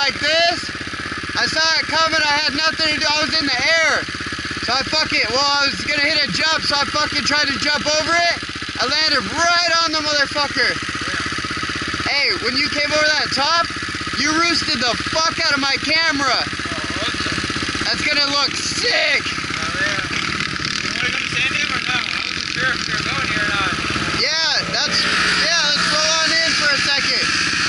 like this. I saw it coming, I had nothing to do, I was in the air. So I was gonna hit a jump, so I fucking tried to jump over it. I landed right on the motherfucker. Yeah. Hey, when you came over that top, you roosted the fuck out of my camera. Oh, that's gonna look sick. Oh, yeah. You wanna go to Sandium or no? I wasn't sure if you were going here or not. Yeah, let's roll on in for a second.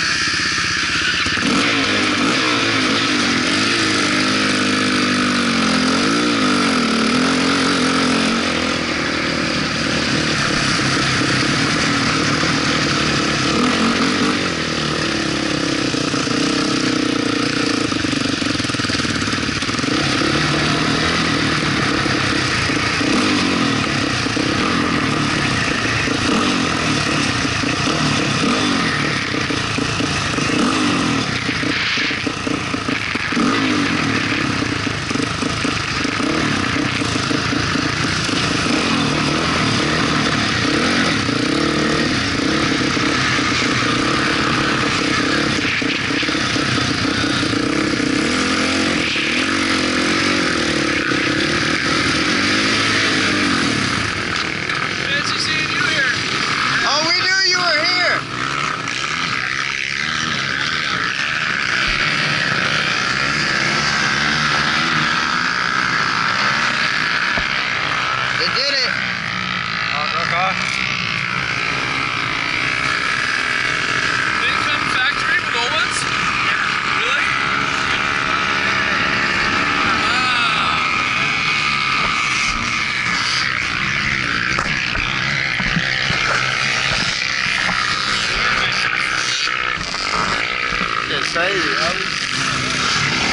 Crazy,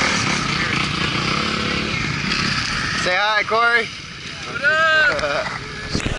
Say hi, Corey. What up?